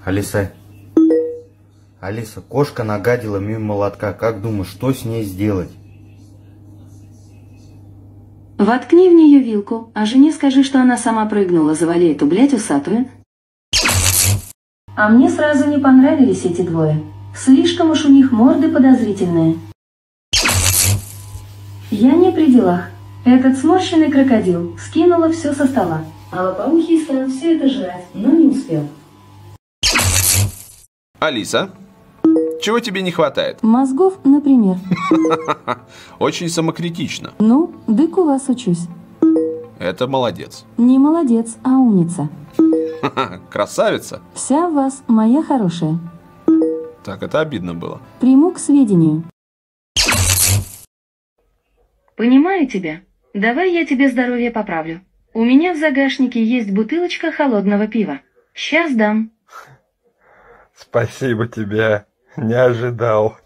Алиса, Алиса, кошка нагадила мимо молотка. Как думаешь, что с ней сделать? Воткни в нее вилку, а жене скажи, что она сама прыгнула, завали эту, блядь, усатую. А мне сразу не понравились эти двое. Слишком уж у них морды подозрительные. Я не при делах. Этот сморщенный крокодил скинула все со стола. А лопоухий стал все это жрать, но не успел. Алиса, чего тебе не хватает? Мозгов, например. Очень самокритично. Ну, дык у вас учусь. Это молодец. Не молодец, а умница. Красавица. Вся в вас, моя хорошая. Так, это обидно было. Приму к сведению. Понимаю тебя. Давай я тебе здоровье поправлю. У меня в загашнике есть бутылочка холодного пива. Сейчас дам. Спасибо тебе. Не ожидал.